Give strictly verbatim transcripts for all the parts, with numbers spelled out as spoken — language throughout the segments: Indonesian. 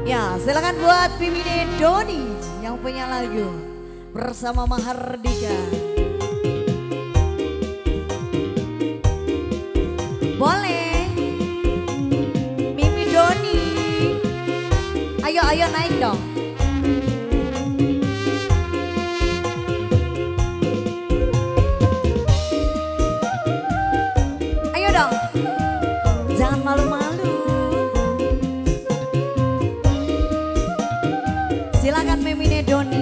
Ya, silakan buat Mimine Doni yang punya lagu bersama Mahardika. Boleh, Mimi Doni. Ayo, ayo naik dong. Ayo dong, jangan malu-malu. Silakan Mimine Doni.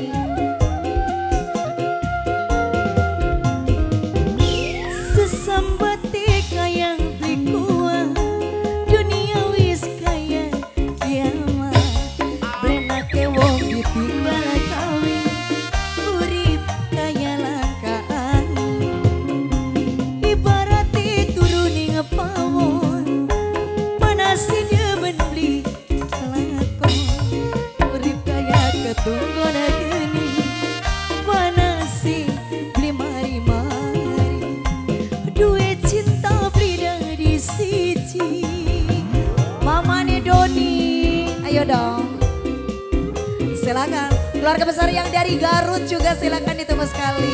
Sesambati kayang bikuan dunia wis kaya kiamat blenake wong ditinggal kawin urip kaya langkaan ibarati turuning pawon panasnya beli lakon urip kaya ketunggon geni panasi beli mari-mari duit cinta beli dari siji. Mamane Doni, ayo dong. Silakan. Keluarga besar yang dari Garut juga silakan ditemu sekali.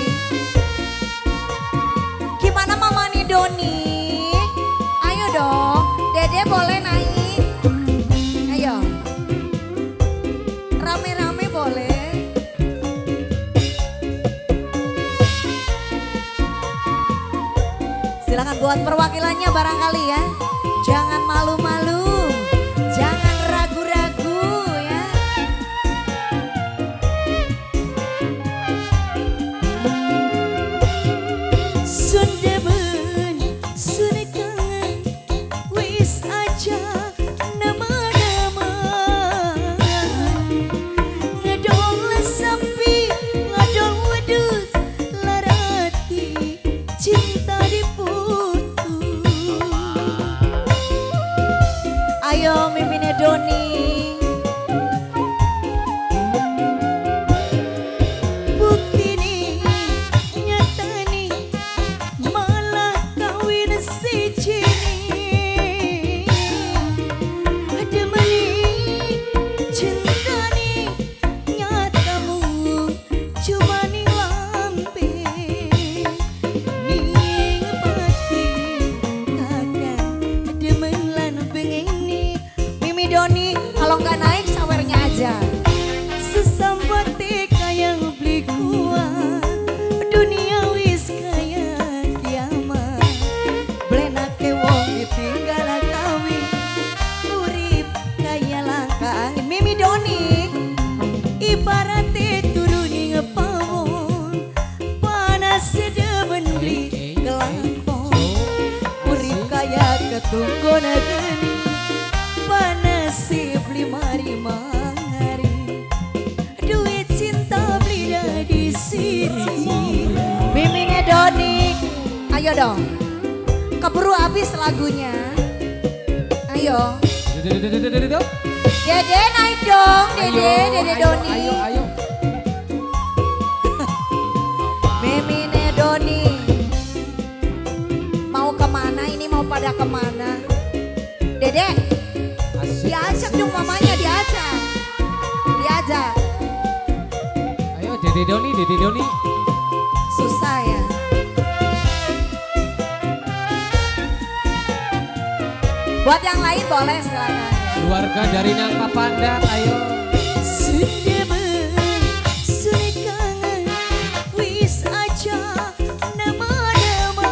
Gimana Mamane Doni? Ayo dong. Dede boleh naik. Ayo. Rame-rame boleh. Silakan buat perwakilannya barangkali ya. Jangan malu-malu, jangan ragu-ragu ya. Sunda ben, sunda kangen, wis aja nama-nama. Ngadong lesapi, ngadong wedus, larati, cinta diputus. Ayo Mimine Doni. Bukti nih, nyata nih, malah kawin siji nih. Ada mani, cinta nih, nyatamu cuma nih lampe. Ning pati, kakak demen lan pengen Mimi Doni, kalau nggak naik sawernya aja. sesambati kaya beli kuat dunia wis kaya kiamat blenake wong ditinggal kawin urip kaya langka angin. Mimi Doni, Ibaratnya turuning pawon panas demen beli kelakon urip kaya ketunggon geni panas beli mari-mari duit cinta beli dari siji. Mimine Doni, ayo dong. Keburu habis lagunya. Ayo. Dede naik dong, Dede, Dede Doni. Ayo, ayo. Mimine Doni. Mau kemana ini, mau pada kemana? Dede, Asik, diajak asik. dong mamanya, diajak. Diajak. Ayo, Dede Doni, Dede Doni. Susah ya. Buat yang lain boleh silakan. Keluarga dari Nangka Pandan, ayo. Sunda ben, sunda kangen, wis aja nama-nama.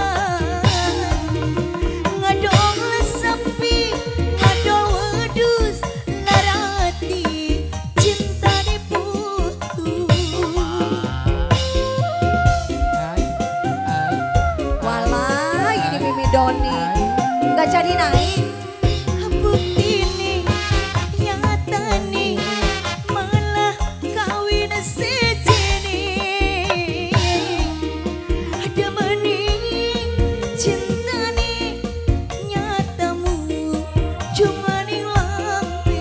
Ngadong lesapi, ngadong wedus, larati, cinta diputus. Ay, ay, Walah, ini Mimi Doni. Gak jadi naik. Bukti nih, nyata nih, malah kawin siji nih. Ada maning, cinta nih, nyatamu cuma nih lampe.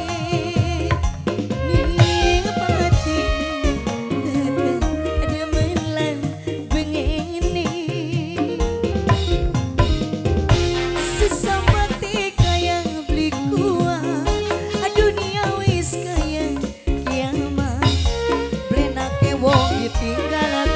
Ning pati, tetep ada melan bengeni. Sesambati kaya beli kuat ditinggal